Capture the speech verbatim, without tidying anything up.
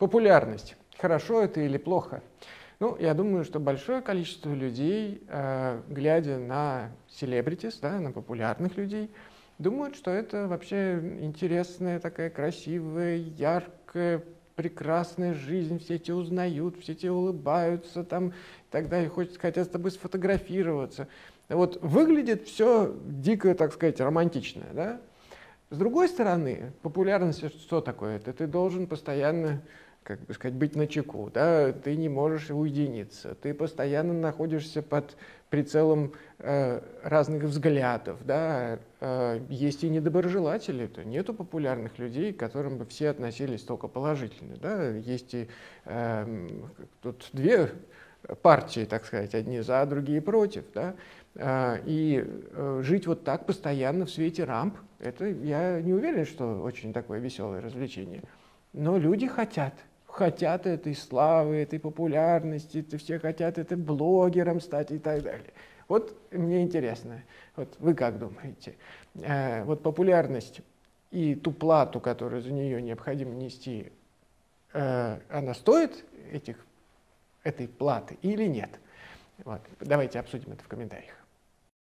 Популярность. Хорошо это или плохо? Ну, я думаю, что большое количество людей, э, глядя на селебритис, да, на популярных людей, думают, что это вообще интересная, такая красивая, яркая, прекрасная жизнь, все тебя узнают, все тебе улыбаются, там, и так далее, хотят, хотят с тобой сфотографироваться. Вот выглядит все дико, так сказать, романтично, да? С другой стороны, популярность — что такое? Это ты должен постоянно, как бы сказать, быть начеку, да? Ты не можешь уединиться, ты постоянно находишься под прицелом э, разных взглядов, да? Э, есть и недоброжелатели, то нету популярных людей, к которым бы все относились только положительно, да? Есть и э, тут две партии, так сказать, одни за, другие против, да? И жить вот так постоянно в свете рамп, это, я не уверен, что очень такое веселое развлечение. Но люди хотят, хотят этой славы, этой популярности, это все хотят это блогером стать и так далее. Вот мне интересно, вот вы как думаете, вот популярность и ту плату, которую за нее необходимо нести, она стоит этих, этой платы или нет? Вот. Давайте обсудим это в комментариях.